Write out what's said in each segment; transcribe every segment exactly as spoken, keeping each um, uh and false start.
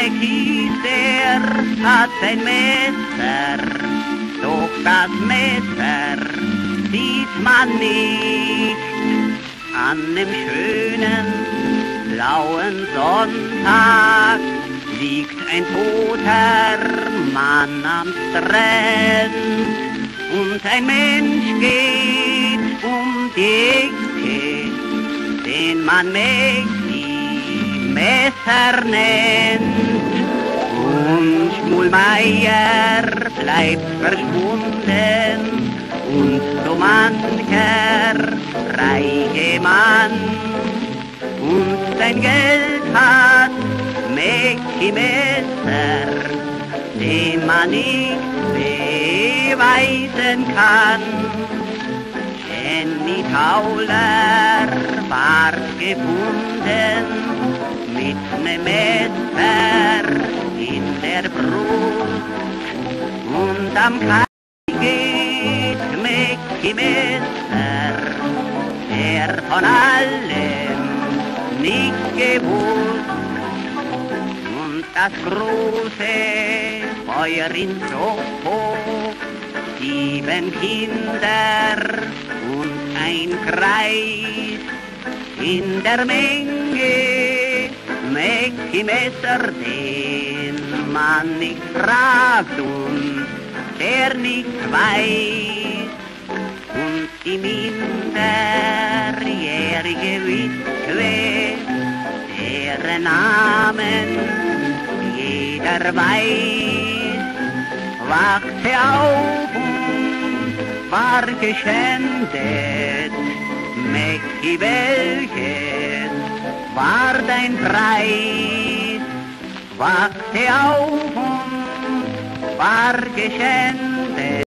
Mäckis, der hat ein Messer, doch das Messer sieht man nicht. An dem schönen, blauen Sonntag liegt ein toter Mann am Strand und ein Mensch geht um die Ecke, den man Mäcki Messer nennt. Und Schmulmeier bleibt verschwunden und so mancher reiche Mann und sein Geld hat Mäcki Messer, den man nicht beweisen kann. Jenny Tauler ward gefunden mit nem Messer in der Brust und am Kai geht Mäcki Messer, der von allem nicht gewusst. Und das große Feuer in Soho, sieben Kinder und ein Kreis, in der Menge Mäcki Messer, den man nicht fragt und der nicht weiß. Und die minderjährige Witwe, deren Namen jeder weiß, wachte auf und war geschändet. Mäcki, welches war dein Preis? Wachte auf und war geschändet.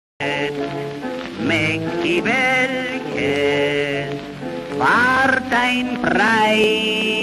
Mäcki, welches war dein Preis?